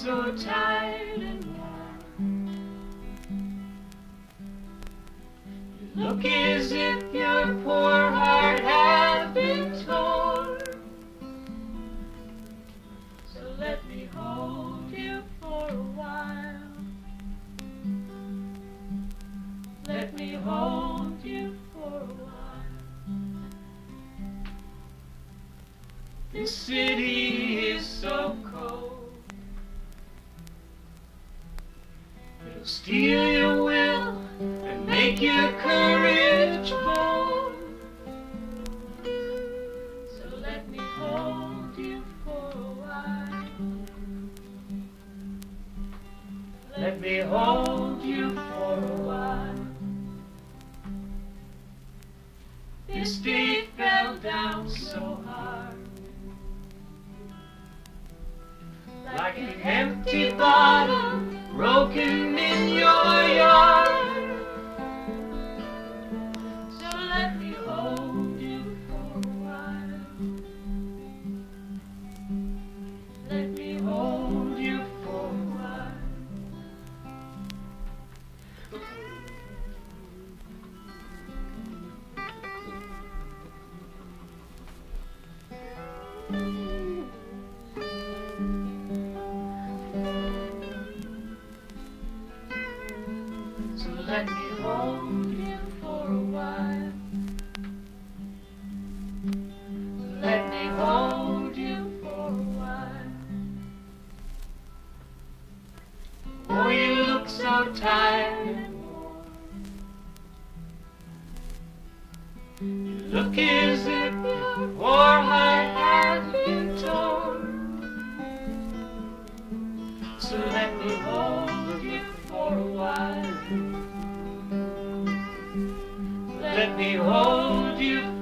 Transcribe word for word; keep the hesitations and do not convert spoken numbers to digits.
so tired and worn. You look as if your poor heart had been torn. So let me hold you for a while. Let me hold you for a while. This city is so cold. It'll steal your will and make your courage bold. So let me hold you for a while. Let me hold you for a while. This day fell down so hard, like an empty bottle broken in your yard. So let me hold you for a while. Let me hold you for a while. So let me hold you for a while. Let me hold you for a while. Oh, you look so tired and worn. You look as if your poor heart had been torn. So let me hold you for a while. Let me hold you